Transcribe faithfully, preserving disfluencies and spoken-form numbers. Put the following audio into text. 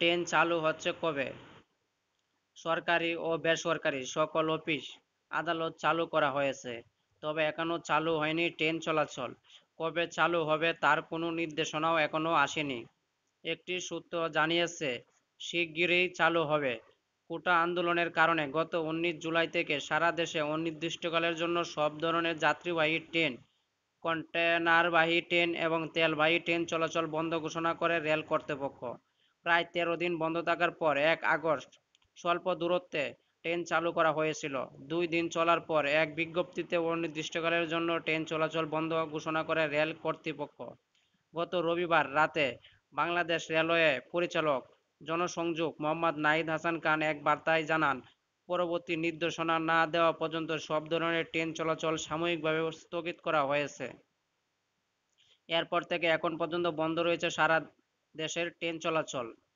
Train চালু হচ্ছে কবে? সরকারি ও বেসরকারি সকল অফিস আদালত চালু করা হয়েছে, তবে এখনো চালু হয়নি ট্রেন চলাচল। কবে চালু হবে তার কোনো নির্দেশনাও এখনো আসেনি। একটি সূত্র জানিয়েছে শিগগিরই চালু হবে। কোটা আন্দোলনের কারণে গত উনিশ জুলাই থেকে সারা দেশে অনির্দিষ্টকালের জন্য সব ধরনের যাত্রীবাহী ট্রেন, কন্টেনারবাহী ট্রেন এবং তেলবাহী ট্রেন চলাচল বন্ধ ঘোষণা করে রেল কর্তৃপক্ষ। প্রায় তেরো দিন বন্ধ থাকার পর এক আগস্ট স্বল্প দূরত্বে ট্রেন চালু করা হয়েছিল। দুই দিন চলার পর এক বিজ্ঞপ্তিতে অনির্দিষ্টকালের জন্য ট্রেন চলাচল বন্ধ ঘোষণা করে রেল কর্তৃপক্ষ। গত রবিবার রাতে বাংলাদেশ রেলওয়ে পরিচালক জনসংযোগ মোহাম্মদ নাহিদ হাসান খান এক বার্তায় জানান, পরবর্তী নির্দেশনা না দেওয়া পর্যন্ত সব ধরনের ট্রেন চলাচল সাময়িকভাবে স্থগিত করা হয়েছে। এরপর থেকে এখন পর্যন্ত বন্ধ রয়েছে সারা দেশের ট্রেন চলাচল।